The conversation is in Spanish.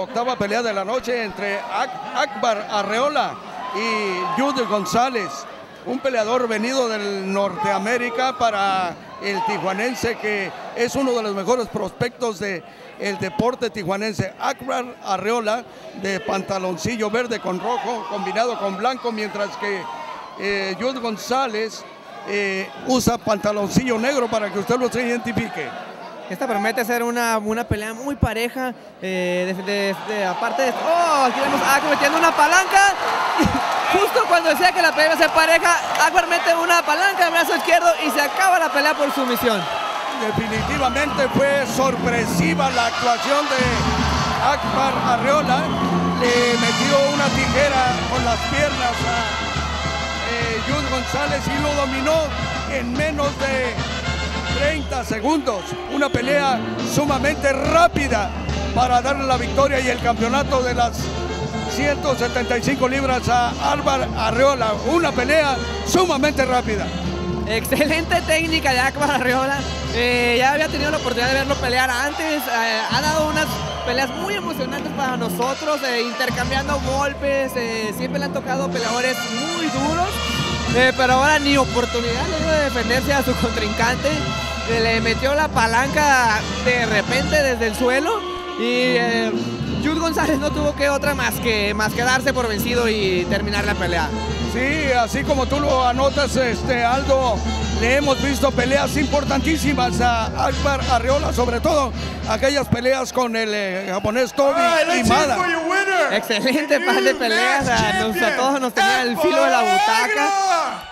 octava pelea de la noche entre Akbar Arreola y Jude González, un peleador venido del Norteamérica para el tijuanense, que es uno de los mejores prospectos del deporte tijuanense. Akbar Arreola, de pantaloncillo verde con rojo combinado con blanco, mientras que Jude González usa pantaloncillo negro, para que usted lo se identifique. Esta promete ser una pelea muy pareja. Aparte de esto, aquí vemos a Akbar metiendo una palanca. Justo cuando decía que la pelea iba a ser pareja, Akbar mete una palanca en el brazo izquierdo y se acaba la pelea por sumisión. Definitivamente fue sorpresiva la actuación de Akbar Arreola. Le metió una tijera con las piernas a Jude González y lo dominó en menos de 30 segundos. Una pelea sumamente rápida para darle la victoria y el campeonato de las 175 libras a Akbar Arreola. Una pelea sumamente rápida. Excelente técnica de Akbar Arreola. Ya había tenido la oportunidad de verlo pelear antes. Ha dado unas peleas muy emocionantes para nosotros, intercambiando golpes. Siempre le han tocado peleadores muy duros, pero ahora ni oportunidad le dio de defenderse a su contrincante. Le metió la palanca de repente desde el suelo y Jude González no tuvo que otra más que darse por vencido y terminar la pelea. Sí, así como tú lo anotas, Aldo, le hemos visto peleas importantísimas a Akbar Arreola, sobre todo aquellas peleas con el japonés Toby Imada. Excelente par de peleas, a todos nos tenía el filo de la butaca.